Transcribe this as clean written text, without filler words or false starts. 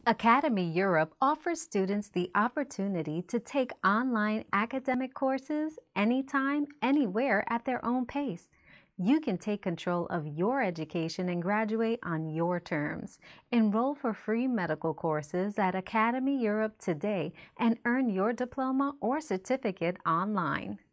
Academy Europe offers students the opportunity to take online academic courses anytime, anywhere at their own pace. You can take control of your education and graduate on your terms. Enroll for free medical courses at Academy Europe today and earn your diploma or certificate online.